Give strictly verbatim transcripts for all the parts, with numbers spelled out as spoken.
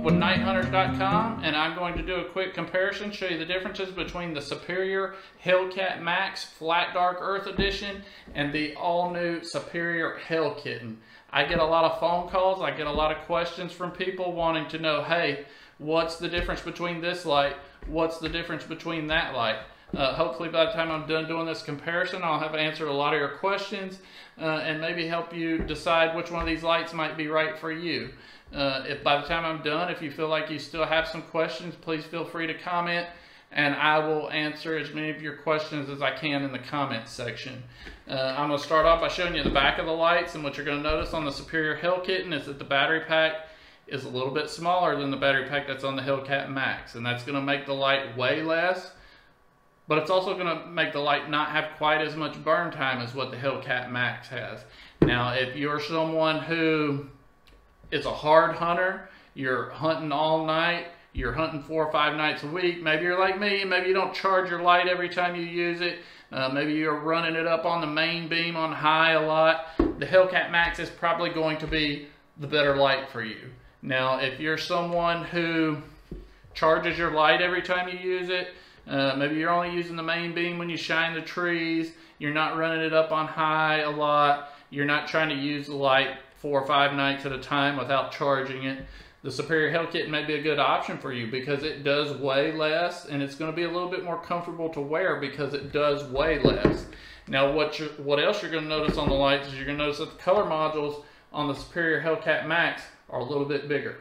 with night hunters dot com, and I'm going to do a quick comparison, show you the differences between the Superior HellCat Maxx Flat Dark Earth Edition and the all-new Superior Hell Kitten. I get a lot of phone calls, I get a lot of questions from people wanting to know, hey, what's the difference between this light? What's the difference between that light? Uh, hopefully by the time I'm done doing this comparison, I'll have answered a lot of your questions uh, and maybe help you decide which one of these lights might be right for you. Uh, if by the time I'm done, if you feel like you still have some questions, please feel free to comment, and I will answer as many of your questions as I can in the comments section. Uh, I'm going to start off by showing you the back of the lights, and what you're going to notice on the Superior Hell Kitten is that the battery pack is a little bit smaller than the battery pack that's on the HellCat Maxx, and that's going to make the light way less. But it's also going to make the light not have quite as much burn time as what the HellCat Maxx has. Now, if you're someone who is a hard hunter, you're hunting all night, you're hunting four or five nights a week, maybe you're like me, maybe you don't charge your light every time you use it, uh, maybe you're running it up on the main beam on high a lot, the HellCat Maxx is probably going to be the better light for you. Now, if you're someone who charges your light every time you use it, Uh, maybe you're only using the main beam when you shine the trees, you're not running it up on high a lot, you're not trying to use the light four or five nights at a time without charging it, the Superior Hell Kitten may be a good option for you because it does weigh less, and it's going to be a little bit more comfortable to wear because it does weigh less. Now what, you're, what else you're going to notice on the lights is you're going to notice that the color modules on the Superior HellCat Maxx are a little bit bigger.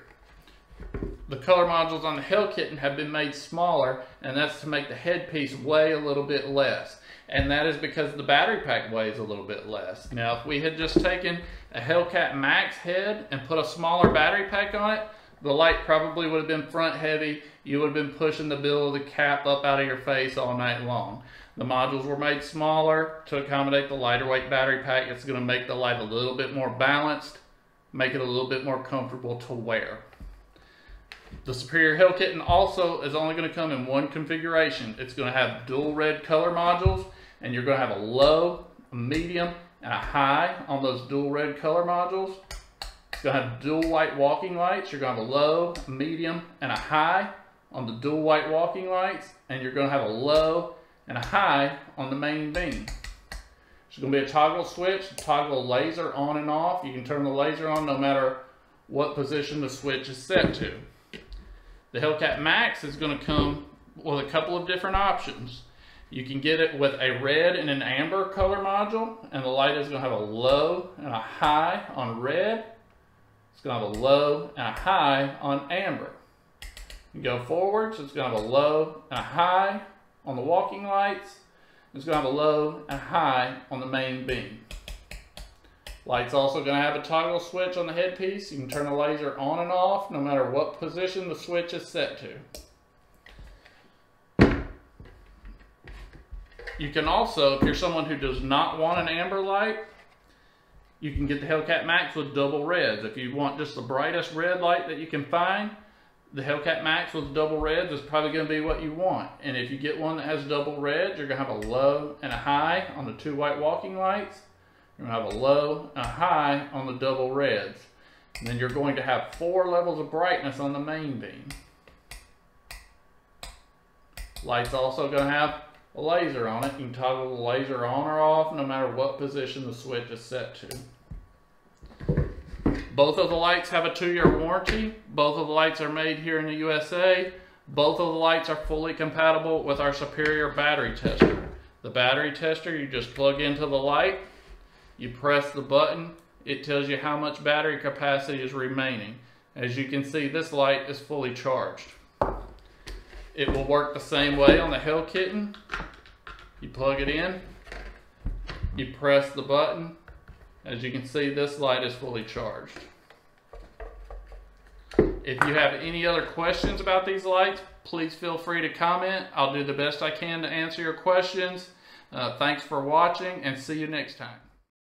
The color modules on the Hell Kitten have been made smaller, and that's to make the headpiece weigh a little bit less. And that is because the battery pack weighs a little bit less. Now, if we had just taken a HellCat Maxx head and put a smaller battery pack on it, the light probably would have been front heavy. You would have been pushing the bill of the cap up out of your face all night long. The modules were made smaller to accommodate the lighter weight battery pack. It's going to make the light a little bit more balanced, make it a little bit more comfortable to wear. The Superior Hell Kitten also is only going to come in one configuration. It's going to have dual red color modules, and you're going to have a low, a medium, and a high on those dual red color modules. It's going to have dual white walking lights. You're going to have a low, a medium, and a high on the dual white walking lights, and you're going to have a low and a high on the main beam. There's going to be a toggle switch, to toggle laser on and off. You can turn the laser on no matter what position the switch is set to. The HellCat Maxx is going to come with a couple of different options. You can get it with a red and an amber color module, and the light is going to have a low and a high on red. It's going to have a low and a high on amber. You go forward, so it's going to have a low and a high on the walking lights. It's going to have a low and a high on the main beam. Light's also going to have a toggle switch on the headpiece. You can turn the laser on and off no matter what position the switch is set to. You can also, if you're someone who does not want an amber light, you can get the HellCat Maxx with double reds. If you want just the brightest red light that you can find, the HellCat Maxx with double reds is probably going to be what you want. And if you get one that has double reds, you're going to have a low and a high on the two white walking lights. You're going to have a low and a high on the double reds. And then you're going to have four levels of brightness on the main beam. Light's also going to have a laser on it. You can toggle the laser on or off no matter what position the switch is set to. Both of the lights have a two-year warranty. Both of the lights are made here in the U S A. Both of the lights are fully compatible with our Superior battery tester. The battery tester, you just plug into the light. You press the button, it tells you how much battery capacity is remaining. As you can see, this light is fully charged. It will work the same way on the Hell Kitten. You plug it in, you press the button. As you can see, this light is fully charged. If you have any other questions about these lights, please feel free to comment. I'll do the best I can to answer your questions. Uh, thanks for watching, and see you next time.